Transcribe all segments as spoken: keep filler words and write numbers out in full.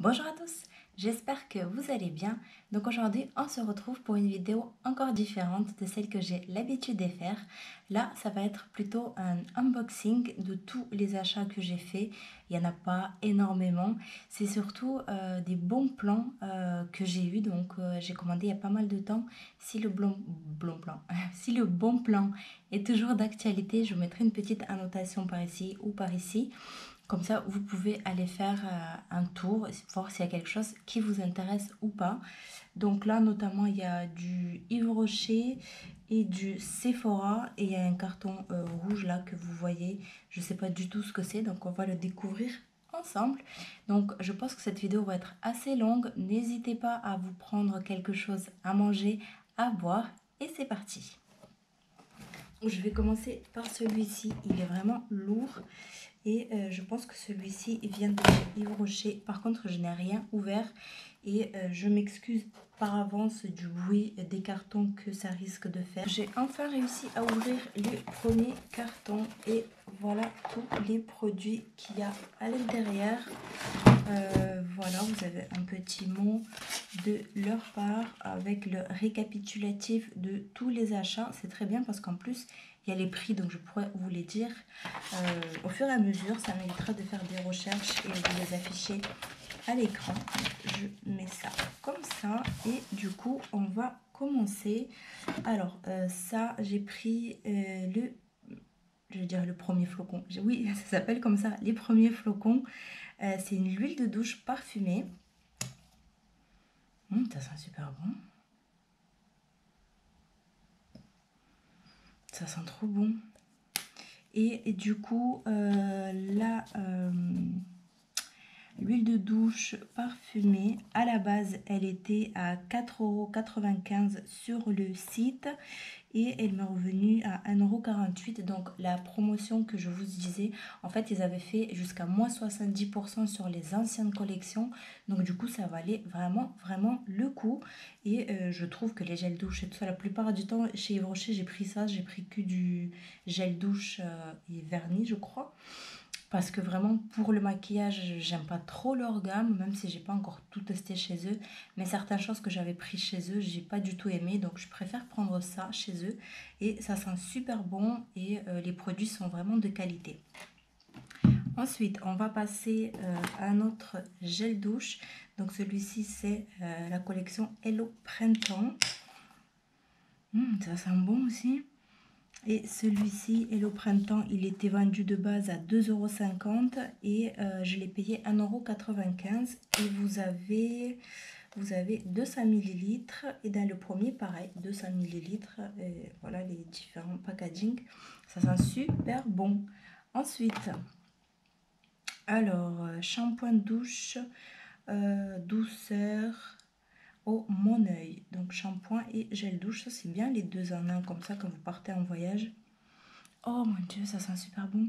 Bonjour à tous, j'espère que vous allez bien. Donc aujourd'hui, on se retrouve pour une vidéo encore différente de celle que j'ai l'habitude de faire. Là, ça va être plutôt un unboxing de tous les achats que j'ai faits. Il n'y en a pas énormément. C'est surtout euh, des bons plans euh, que j'ai eu. Donc euh, j'ai commandé il y a pas mal de temps. Si le, bon, bon plan, si le bon plan est toujours d'actualité, je vous mettrai une petite annotation par ici ou par ici. Comme ça, vous pouvez aller faire euh, un tour, voir s'il y a quelque chose qui vous intéresse ou pas. Donc là, notamment, il y a du Yves Rocher et du Sephora. Et il y a un carton euh, rouge là que vous voyez. Je ne sais pas du tout ce que c'est, donc on va le découvrir ensemble. Donc je pense que cette vidéo va être assez longue. N'hésitez pas à vous prendre quelque chose à manger, à boire. Et c'est parti. Je vais commencer par celui-ci. Il est vraiment lourd. Et euh, je pense que celui-ci vient de chez Yves Rocher. Par contre, je n'ai rien ouvert. Et euh, je m'excuse par avance du bruit des cartons que ça risque de faire. J'ai enfin réussi à ouvrir le premier carton. Et voilà tous les produits qu'il y a à l'intérieur. Euh, voilà, vous avez un petit mot de leur part avec le récapitulatif de tous les achats. C'est très bien parce qu'en plus, il y a les prix, donc je pourrais vous les dire euh, au fur et à mesure. Ça m'évitera de faire des recherches et de les afficher à l'écran. Je mets ça comme ça et du coup, on va commencer. Alors, euh, ça, j'ai pris euh, le... Je veux dire le premier flocon. Oui, ça s'appelle comme ça, les premiers flocons. Euh, c'est une huile de douche parfumée. Mmh, ça sent super bon. Ça sent trop bon. Et, et du coup, euh, là, euh, l'huile de douche parfumée, à la base, elle était à quatre euros quatre-vingt-quinze sur le site. Et elle m'est revenue à un euro quarante-huit. Donc la promotion que je vous disais, en fait ils avaient fait jusqu'à moins soixante-dix pour cent sur les anciennes collections. Donc du coup ça valait vraiment vraiment le coup. Et euh, je trouve que les gels douche et tout ça, la plupart du temps chez Yves Rocher j'ai pris ça. J'ai pris que du gel douche euh, et vernis je crois. Parce que vraiment pour le maquillage j'aime pas trop leur gamme, même si j'ai pas encore tout testé chez eux, mais certaines choses que j'avais pris chez eux j'ai pas du tout aimé, donc je préfère prendre ça chez eux et ça sent super bon et euh, les produits sont vraiment de qualité. Ensuite on va passer euh, à un autre gel douche, donc celui-ci c'est euh, la collection Hello Printemps. Mmh, ça sent bon aussi. Et celui-ci, Hello Printemps, il était vendu de base à deux euros cinquante et euh, je l'ai payé un euro quatre-vingt-quinze. Et vous avez, vous avez deux cents millilitres. Et dans le premier, pareil, deux cents millilitres. Et voilà les différents packaging. Ça sent super bon. Ensuite, alors, shampoing de douche, euh, douceur au Mon Oeil. Donc shampoing et gel douche, ça c'est bien les deux en un comme ça quand vous partez en voyage. Oh mon dieu, ça sent super bon.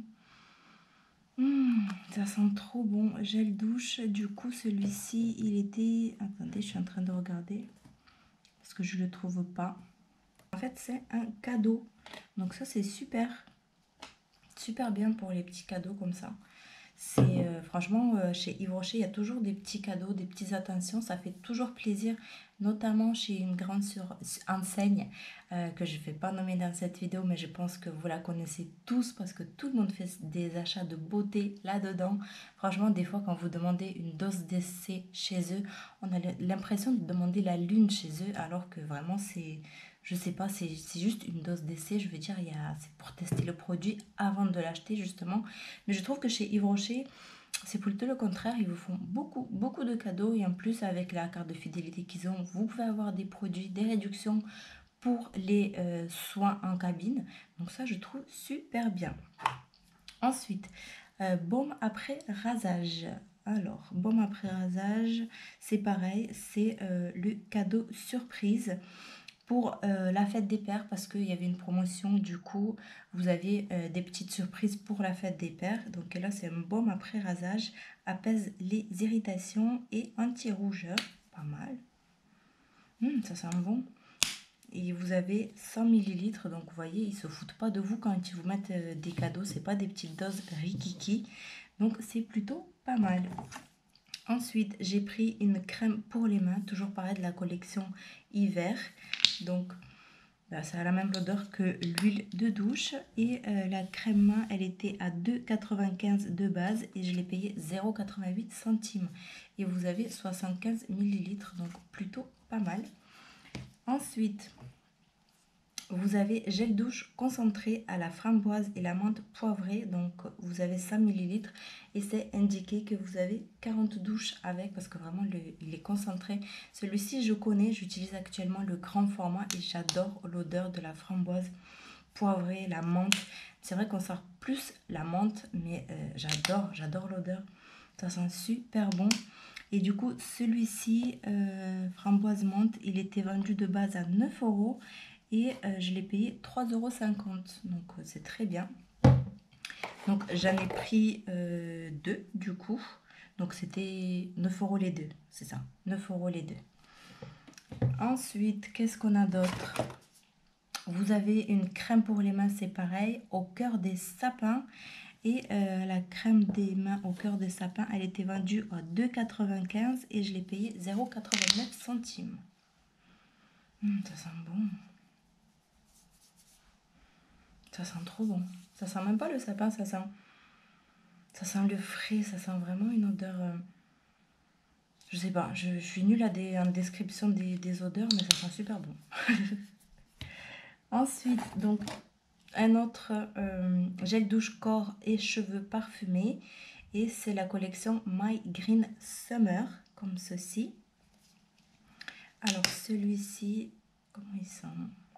Mmh, ça sent trop bon. Gel douche, du coup celui-ci il était... Attendez, je suis en train de regarder parce que je le trouve pas. En fait c'est un cadeau. Donc ça c'est super. Super bien pour les petits cadeaux comme ça. C'est euh, franchement euh, chez Yves Rocher il y a toujours des petits cadeaux, des petites attentions, ça fait toujours plaisir, notamment chez une grande sur, enseigne euh, que je ne vais pas nommer dans cette vidéo, mais je pense que vous la connaissez tous parce que tout le monde fait des achats de beauté là-dedans. Franchement des fois quand vous demandez une dose d'essai chez eux, on a l'impression de demander la lune chez eux alors que vraiment c'est... Je sais pas, c'est juste une dose d'essai, je veux dire, c'est pour tester le produit avant de l'acheter justement. Mais je trouve que chez Yves Rocher, c'est plutôt le contraire, ils vous font beaucoup, beaucoup de cadeaux. Et en plus, avec la carte de fidélité qu'ils ont, vous pouvez avoir des produits, des réductions pour les euh, soins en cabine. Donc ça, je trouve super bien. Ensuite, euh, baume après rasage. Alors, baume après rasage, c'est pareil, c'est euh, le cadeau surprise pour euh, la fête des pères parce qu'il y avait une promotion, du coup vous avez euh, des petites surprises pour la fête des pères. Donc là c'est un baume après rasage, apaise les irritations et anti-rougeur, pas mal. Mmh, ça sent bon. Et vous avez cent millilitres, donc vous voyez ils se foutent pas de vous quand ils vous mettent euh, des cadeaux, c'est pas des petites doses rikiki, donc c'est plutôt pas mal. Ensuite, j'ai pris une crème pour les mains, toujours pareil de la collection hiver. Donc, bah, ça a la même odeur que l'huile de douche. Et euh, la crème main, elle était à deux quatre-vingt-quinze de base et je l'ai payée zéro virgule quatre-vingt-huit centimes. Et vous avez soixante-quinze millilitres, donc plutôt pas mal. Ensuite, vous avez gel douche concentré à la framboise et la menthe poivrée. Donc, vous avez cinq millilitres et c'est indiqué que vous avez quarante douches avec parce que vraiment, le, il est concentré. Celui-ci, je connais. J'utilise actuellement le grand format et j'adore l'odeur de la framboise poivrée, la menthe. C'est vrai qu'on sort plus la menthe, mais euh, j'adore, j'adore l'odeur. Ça sent super bon. Et du coup, celui-ci, euh, framboise menthe, il était vendu de base à neuf euros. Et euh, je l'ai payé trois euros cinquante. Donc euh, c'est très bien. Donc j'en ai pris euh, deux du coup. Donc c'était neuf euros les deux. C'est ça, neuf euros les deux. Ensuite, qu'est-ce qu'on a d'autre? Vous avez une crème pour les mains, c'est pareil, au cœur des sapins. Et euh, la crème des mains au cœur des sapins, elle était vendue à deux quatre-vingt-quinze et je l'ai payé zéro virgule quatre-vingt-neuf centimes. Hum, ça sent bon. Ça sent trop bon. Ça sent même pas le sapin, ça sent, ça sent le frais, ça sent vraiment une odeur... Euh, je sais pas, je, je suis nulle à des, en description des, des odeurs, mais ça sent super bon. Ensuite, donc, un autre euh, gel douche corps et cheveux parfumés. Et c'est la collection My Green Summer, comme ceci. Alors, celui-ci, comment il sent?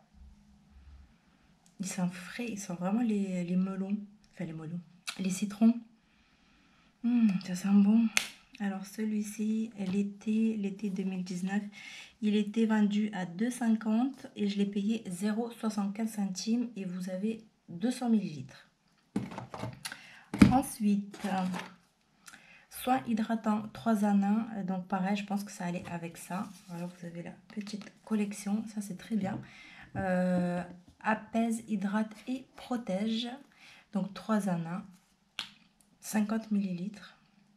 Il sent frais, il sent vraiment les, les melons. Enfin, les melons. Les citrons. Mmh, ça sent bon. Alors, celui-ci, l'été, l'été deux mille dix-neuf, il était vendu à deux cinquante et je l'ai payé zéro virgule soixante-quinze centimes et vous avez deux cents millilitres. Ensuite, euh, soin hydratant trois en un. Donc, pareil, je pense que ça allait avec ça. Alors, vous avez la petite collection. Ça, c'est très bien. Euh, apaise, hydrate et protège. Donc, trois en un. cinquante millilitres.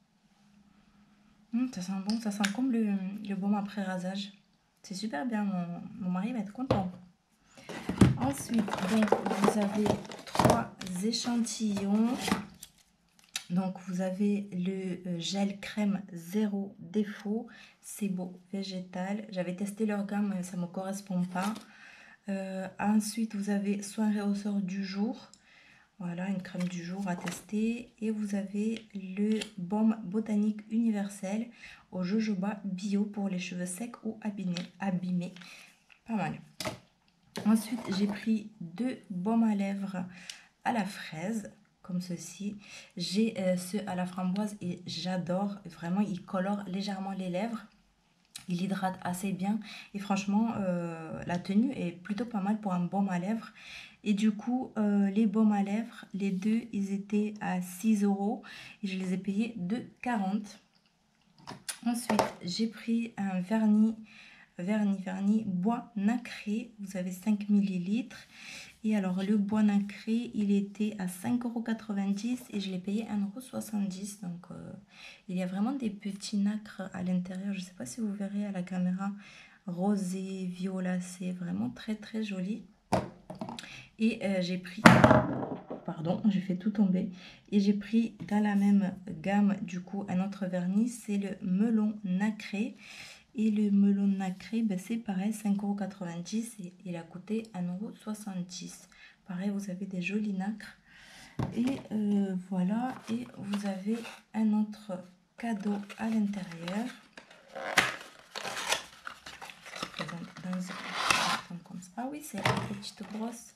Mmh, ça sent bon, ça sent comme le, le baume après rasage. C'est super bien, mon, mon mari va être content. Ensuite, donc, vous avez trois échantillons. Donc, vous avez le gel crème zéro défaut. C'est beau, végétal. J'avais testé leur gamme, mais ça ne me correspond pas. Euh, ensuite, vous avez soin réhausseur du jour. Voilà, une crème du jour à tester. Et vous avez le baume botanique universel au jojoba bio pour les cheveux secs ou abîmés. abîmés. Pas mal. Ensuite, j'ai pris deux baumes à lèvres à la fraise, comme ceci. J'ai euh, ceux à la framboise et j'adore. Vraiment, il colore légèrement les lèvres. Il hydrate assez bien. Et franchement, euh, la tenue est plutôt pas mal pour un baume à lèvres. Et du coup, euh, les baumes à lèvres, les deux, ils étaient à six euros. Et je les ai payés deux quarante. Ensuite, j'ai pris un vernis, vernis, vernis bois nacré. Vous avez cinq millilitres. Et alors, le bois nacré, il était à cinq euros quatre-vingt-dix et je l'ai payé un euro soixante-dix. Donc, euh, il y a vraiment des petits nacres à l'intérieur. Je ne sais pas si vous verrez à la caméra. Rosé, violacé, vraiment très, très joli. Et euh, j'ai pris, pardon, j'ai fait tout tomber. Et j'ai pris dans la même gamme, du coup, un autre vernis. C'est le melon nacré. Et le melon nacré, ben c'est pareil, cinq euros quatre-vingt-dix et il a coûté un euro soixante-dix. Pareil, vous avez des jolis nacres. Et euh, voilà, et vous avez un autre cadeau à l'intérieur. Ah oui, c'est la petite brosse.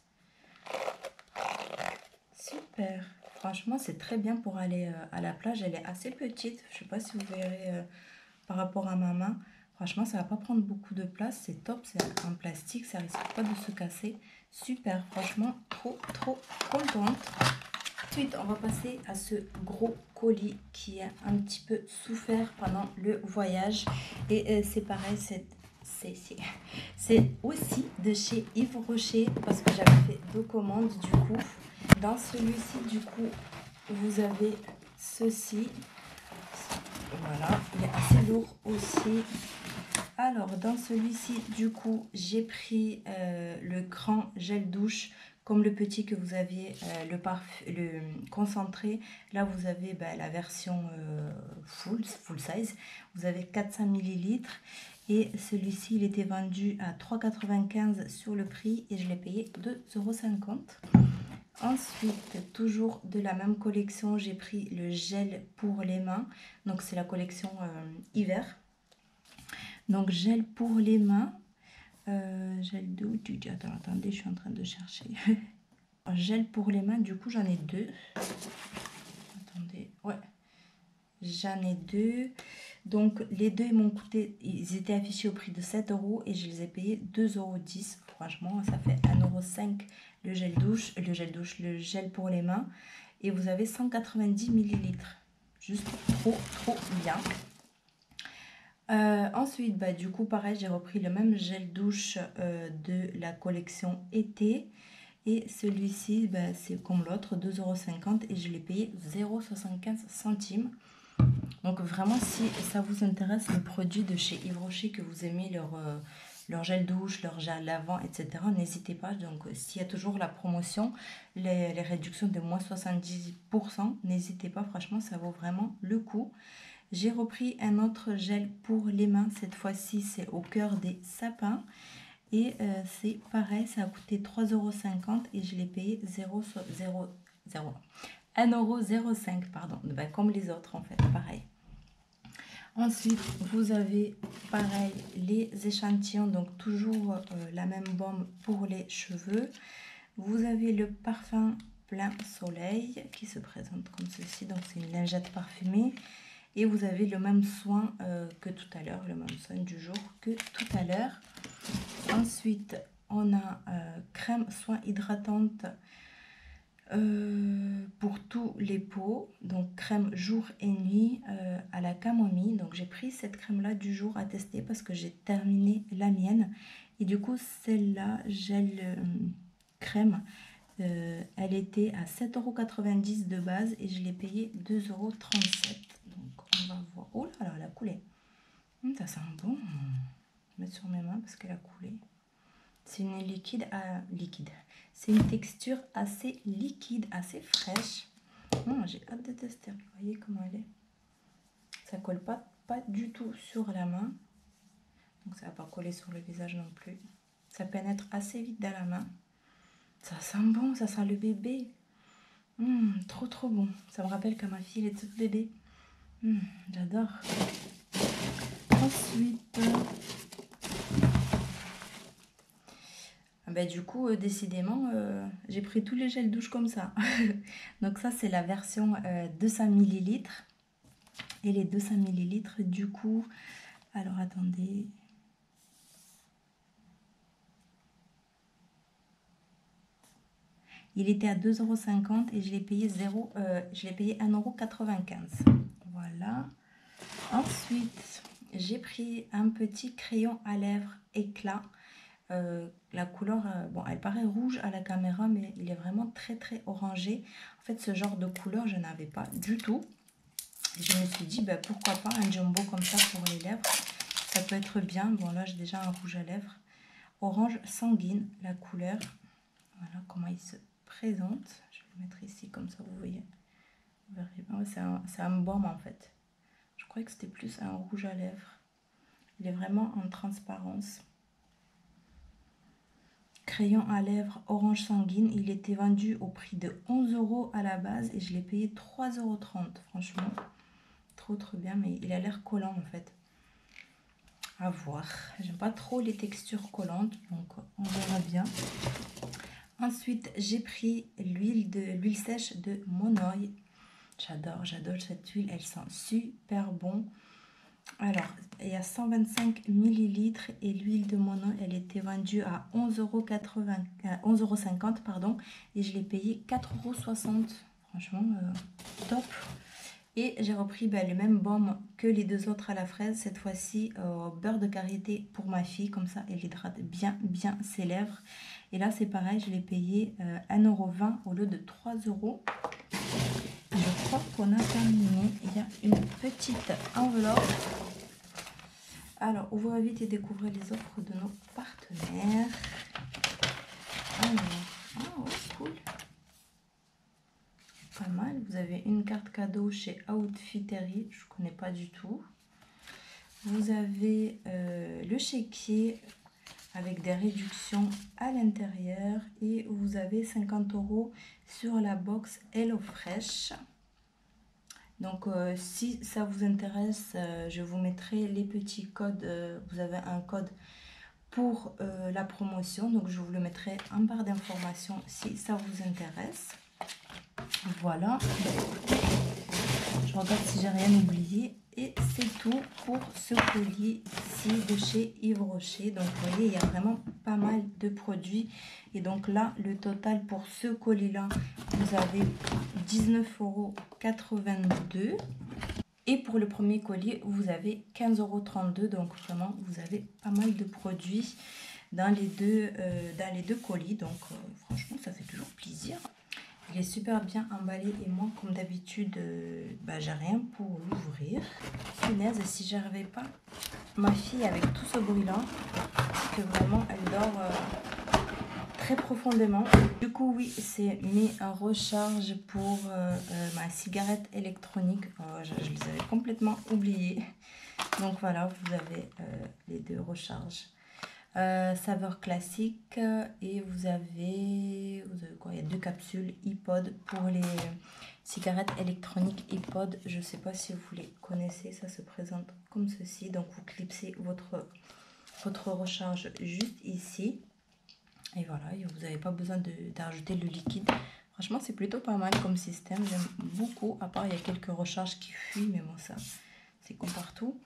Super. Franchement, c'est très bien pour aller euh, à la plage. Elle est assez petite. Je ne sais pas si vous verrez euh, par rapport à ma main. Franchement, ça va pas prendre beaucoup de place. C'est top. C'est en plastique. Ça risque pas de se casser. Super. Franchement, trop, trop contente. Ensuite, on va passer à ce gros colis qui a un petit peu souffert pendant le voyage. Et euh, c'est pareil, c'est... C'est aussi de chez Yves Rocher parce que j'avais fait deux commandes du coup. Dans celui-ci, du coup, vous avez ceci. Voilà, il est assez lourd aussi. Alors, dans celui-ci, du coup, j'ai pris euh, le grand gel douche, comme le petit que vous aviez, euh, le, le concentré. Là, vous avez bah, la version euh, full, full size. Vous avez quatre cents millilitres. Et celui-ci, il était vendu à trois euros quatre-vingt-quinze sur le prix et je l'ai payé deux euros cinquante. Ensuite, toujours de la même collection, j'ai pris le gel pour les mains. Donc, c'est la collection euh, hiver. Donc, gel pour les mains. Euh, gel d'eau. Attends, attendez, je suis en train de chercher. Gel pour les mains, du coup, j'en ai deux. Attendez, ouais. J'en ai deux. Donc, les deux, ils m'ont coûté, ils étaient affichés au prix de sept euros et je les ai payés deux euros dix. Franchement, ça fait un euro cinq le gel douche, le gel douche, le gel pour les mains. Et vous avez cent quatre-vingt-dix millilitres. Juste trop, trop bien. Euh, ensuite, bah, du coup, pareil, j'ai repris le même gel douche euh, de la collection été. Et celui-ci, bah, c'est comme l'autre, deux euros cinquante et je l'ai payé zéro virgule soixante-quinze centimes. Donc vraiment, si ça vous intéresse, les produits de chez Yves Rocher, que vous aimez leur, euh, leur gel douche, leur gel lavant, et cetera, n'hésitez pas. Donc s'il y a toujours la promotion, les, les réductions de moins soixante-dix pour cent, n'hésitez pas, franchement, ça vaut vraiment le coup. J'ai repris un autre gel pour les mains, cette fois-ci c'est au cœur des sapins. Et euh, c'est pareil, ça a coûté trois euros cinquante et je l'ai payé zéro virgule zéro un euro zéro cinq, pardon, ben, comme les autres en fait, pareil. Ensuite, vous avez pareil les échantillons, donc toujours euh, la même baume pour les cheveux. Vous avez le parfum plein soleil qui se présente comme ceci, donc c'est une lingette parfumée. Et vous avez le même soin euh, que tout à l'heure, le même soin du jour que tout à l'heure. Ensuite, on a euh, crème soin hydratante euh, pour tous les peaux. Donc, crème jour et nuit euh, à la camomille. Donc, j'ai pris cette crème-là du jour à tester parce que j'ai terminé la mienne. Et du coup, celle-là, gel euh, crème, euh, elle était à sept euros quatre-vingt-dix de base et je l'ai payé deux euros trente-sept. Donc, on va voir. Oh là là, elle a coulé. Hum, ça sent bon. Je vais mettre sur mes mains parce qu'elle a coulé. C'est une liquide à liquide. C'est une texture assez liquide, assez fraîche. Hum, j'ai hâte de tester. Vous voyez comment elle est. Ça colle pas, pas du tout sur la main. Donc ça va pas coller sur le visage non plus. Ça pénètre assez vite dans la main. Ça sent bon, ça sent le bébé. Hum, trop trop bon. Ça me rappelle quand ma fille est toute bébé. Hum, j'adore. Ensuite, ah ben, du coup, euh, décidément, euh, j'ai pris tous les gels douche comme ça. Donc ça, c'est la version euh, deux cents millilitres. Et les deux cents millilitres, du coup, alors attendez. Il était à deux euros cinquante et je l'ai payé, zéro, euh, je l'ai payé un euro quatre-vingt-quinze. Voilà. Ensuite, j'ai pris un petit crayon à lèvres éclat. Euh, la couleur, euh, bon, elle paraît rouge à la caméra, mais il est vraiment très très orangé. En fait, ce genre de couleur, je n'avais pas du tout. Et je me suis dit, bah, pourquoi pas un jumbo comme ça pour les lèvres. Ça peut être bien. Bon, là, j'ai déjà un rouge à lèvres. Orange sanguine, la couleur. Voilà comment il se présente. Je vais le mettre ici, comme ça, vous voyez. Vous verrez bien. C'est un, c'est un baume, en fait. Je croyais que c'était plus un rouge à lèvres. Il est vraiment en transparence. Crayon à lèvres orange sanguine. Il était vendu au prix de onze euros à la base et je l'ai payé trois euros trente. Franchement, trop trop bien. Mais il a l'air collant en fait. À voir. J'aime pas trop les textures collantes. Donc on verra bien. Ensuite, j'ai pris l'huile de l'huile sèche de Monoi. J'adore, j'adore cette huile. Elle sent super bon. Alors, il y a cent vingt-cinq millilitres et l'huile de Monoi, elle était vendue à onze euros cinquante, pardon, et je l'ai payé quatre euros soixante. Franchement, euh, top. Et j'ai repris ben, le même baume que les deux autres à la fraise, cette fois-ci euh, beurre de karité pour ma fille, comme ça elle hydrate bien bien ses lèvres. Et là c'est pareil, je l'ai payé euh, un euro vingt au lieu de trois euros. Je crois qu'on a terminé. Il y a une petite enveloppe. Alors, ouvrez vite et découvrez les offres de nos partenaires. Alors, ah ouais, cool. Pas mal. Vous avez une carte cadeau chez Outfittery. Je ne connais pas du tout. Vous avez euh, le chéquier avec des réductions à l'intérieur. Et vous avez cinquante euros sur la box HelloFresh. Donc, euh, si ça vous intéresse, euh, je vous mettrai les petits codes. Euh, vous avez un code pour euh, la promotion. Donc, je vous le mettrai en barre d'informations si ça vous intéresse. Voilà. Je regarde si j'ai rien oublié. Et c'est tout pour ce colis-ci de chez Yves Rocher. Donc, vous voyez, il y a vraiment pas mal de produits. Et donc là, le total pour ce colis-là, vous avez dix-neuf euros quatre-vingt-deux. Et pour le premier colis, vous avez quinze euros trente-deux. Donc, vraiment, vous avez pas mal de produits dans les deux, euh, dans les deux colis. Donc, euh, franchement, ça fait toujours plaisir. Il est super bien emballé et moi, comme d'habitude, euh, bah, j'ai rien pour l'ouvrir. Punaise, si j'arrivais pas, ma fille avec tout ce bruit-là, c'est que vraiment, elle dort euh, très profondément. Du coup, oui, c'est mis en recharge pour euh, euh, ma cigarette électronique. Oh, je, je les avais complètement oubliés. Donc voilà, vous avez euh, les deux recharges. Euh, saveur classique et vous avez, vous avez quoi, il y a deux capsules iPod pour les cigarettes électroniques iPod. Je ne sais pas si vous les connaissez, ça se présente comme ceci. Donc vous clipsez votre, votre recharge juste ici et voilà, et vous n'avez pas besoin d'ajouter le liquide. Franchement, c'est plutôt pas mal comme système, j'aime beaucoup, à part il y a quelques recharges qui fuient, mais bon, ça c'est comme partout.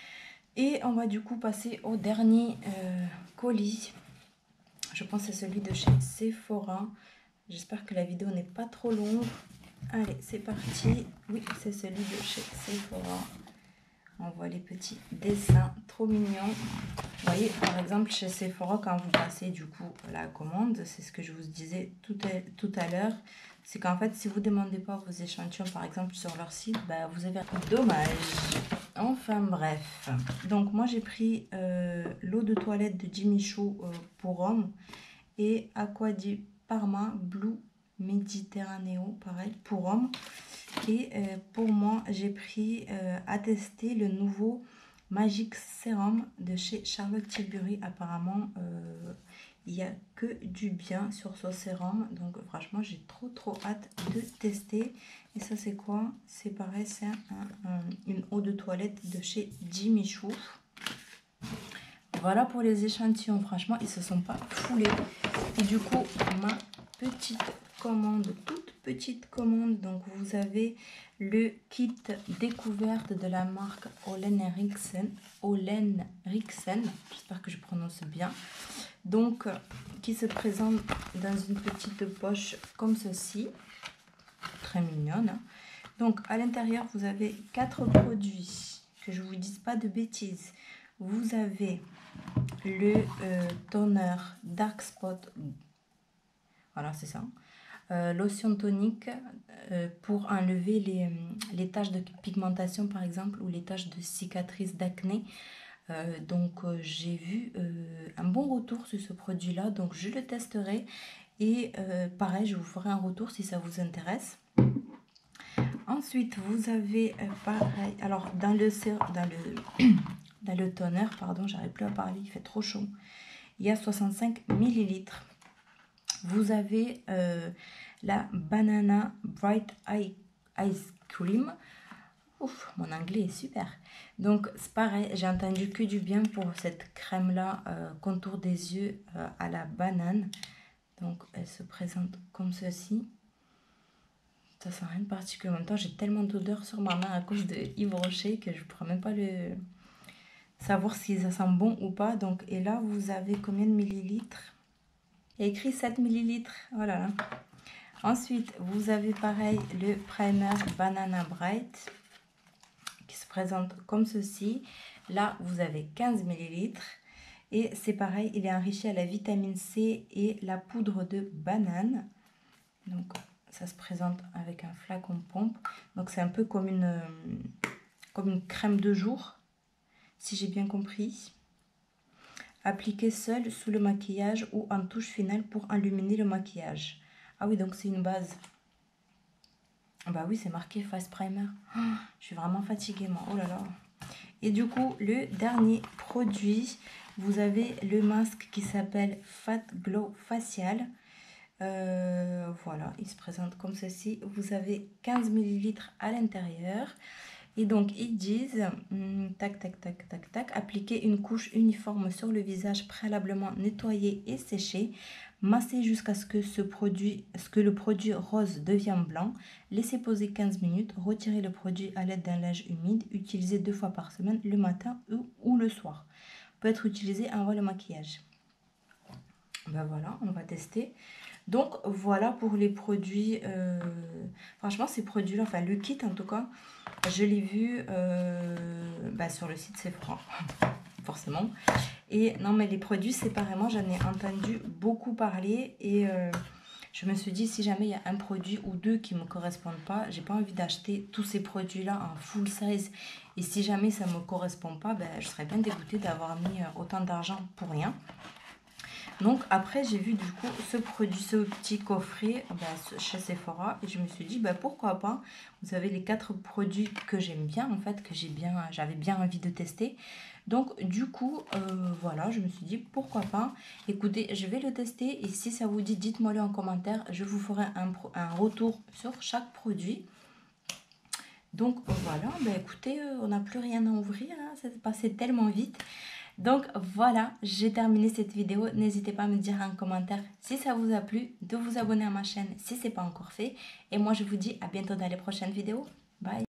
Et on va du coup passer au dernier euh, colis. Je pense que c'est celui de chez Sephora. J'espère que la vidéo n'est pas trop longue. Allez, c'est parti. Oui, c'est celui de chez Sephora. On voit les petits dessins trop mignons. Vous voyez, par exemple, chez Sephora, quand vous passez du coup la commande, c'est ce que je vous disais tout à, tout à l'heure. C'est qu'en fait, si vous ne demandez pas vos échantillons, par exemple, sur leur site, bah, vous avez... Dommage. Enfin, bref. Donc, moi, j'ai pris euh, l'eau de toilette de Jimmy Choo euh, pour homme et Aqua di Parma Blue Mediterraneo, pareil, pour homme. Et euh, pour moi, j'ai pris euh, à tester le nouveau Magic Serum de chez Charlotte Tilbury. Apparemment, euh, il n'y a que du bien sur ce sérum. Donc, franchement, j'ai trop, trop hâte de tester. Et ça, c'est quoi? C'est pareil, c'est un, un, une eau de toilette de chez Jimmy Choo. Voilà pour les échantillons. Franchement, ils ne se sont pas foulés. Et du coup, ma petite commande, toute petite commande. Donc, vous avez le kit découverte de la marque Olen Rixen. Olen Rixen, j'espère que je prononce bien. Donc, qui se présente dans une petite poche comme ceci. Très mignonne. Hein. Donc, à l'intérieur, vous avez quatre produits. Que je ne vous dise pas de bêtises. Vous avez le euh, toner Dark Spot. Voilà, c'est ça. Euh, lotion tonique euh, pour enlever les, les taches de pigmentation, par exemple, ou les taches de cicatrices d'acné. Euh, donc, euh, j'ai vu euh, un bon retour sur ce produit-là. Donc, je le testerai. Et euh, pareil, je vous ferai un retour si ça vous intéresse. Ensuite, vous avez euh, pareil. Alors, dans le, dans le, dans le toner, pardon, j'arrive plus à parler, il fait trop chaud. Il y a soixante-cinq millilitres. Vous avez euh, la Banana Bright Ice Cream. Ouf, mon anglais est super. Donc, c'est pareil, j'ai entendu que du bien pour cette crème-là, euh, contour des yeux euh, à la banane. Donc, elle se présente comme ceci. Ça sent rien de particulier. En même temps, j'ai tellement d'odeur sur ma main à cause de Yves Rocher que je ne pourrais même pas le savoir si ça sent bon ou pas. Donc, et là, vous avez combien de millilitres? Il y a écrit sept millilitres. Voilà. Ensuite, vous avez pareil le primer Banana Bright qui se présente comme ceci. Là, vous avez quinze millilitres. Et c'est pareil, il est enrichi à la vitamine C et la poudre de banane. Donc, ça se présente avec un flacon pompe. Donc c'est un peu comme une, euh, comme une crème de jour, si j'ai bien compris. Appliquer seul sous le maquillage ou en touche finale pour illuminer le maquillage. Ah oui, donc c'est une base. Bah oui, c'est marqué Face Primer. Oh, je suis vraiment fatiguée, moi. Oh là là. Et du coup, le dernier produit, vous avez le masque qui s'appelle Fat Glow Facial. Euh, voilà, il se présente comme ceci. Vous avez quinze millilitres à l'intérieur. Et donc, ils disent, hum, tac, tac, tac, tac, tac, appliquer une couche uniforme sur le visage préalablement nettoyé et séché. Masser jusqu'à ce que ce produit, ce que le produit rose devienne blanc. Laissez poser quinze minutes. Retirez le produit à l'aide d'un linge humide. Utilisez deux fois par semaine, le matin ou, ou le soir. Peut être utilisé avant le maquillage. Ben voilà, on va tester. Donc voilà pour les produits. Euh, franchement, ces produits-là, enfin le kit en tout cas, je l'ai vu euh, bah, sur le site Sephora, forcément. Et non, mais les produits séparément, j'en ai entendu beaucoup parler. Et euh, je me suis dit, si jamais il y a un produit ou deux qui ne me correspondent pas, j'ai pas envie d'acheter tous ces produits-là en full size. Et si jamais ça ne me correspond pas, ben, je serais bien dégoûtée d'avoir mis autant d'argent pour rien. Donc après j'ai vu du coup ce produit, ce petit coffret bah, chez Sephora et je me suis dit bah pourquoi pas. Vous avez les quatre produits que j'aime bien en fait, que j'ai bien, j'avais bien envie de tester. Donc du coup euh, voilà, je me suis dit pourquoi pas. Écoutez, je vais le tester et si ça vous dit, dites-moi le en commentaire. Je vous ferai un, un retour sur chaque produit. Donc voilà, bah écoutez, euh, on n'a plus rien à ouvrir, hein, c'est passé tellement vite. Donc voilà, j'ai terminé cette vidéo. N'hésitez pas à me dire en commentaire si ça vous a plu, de vous abonner à ma chaîne si ce n'est pas encore fait. Et moi je vous dis à bientôt dans les prochaines vidéos. Bye!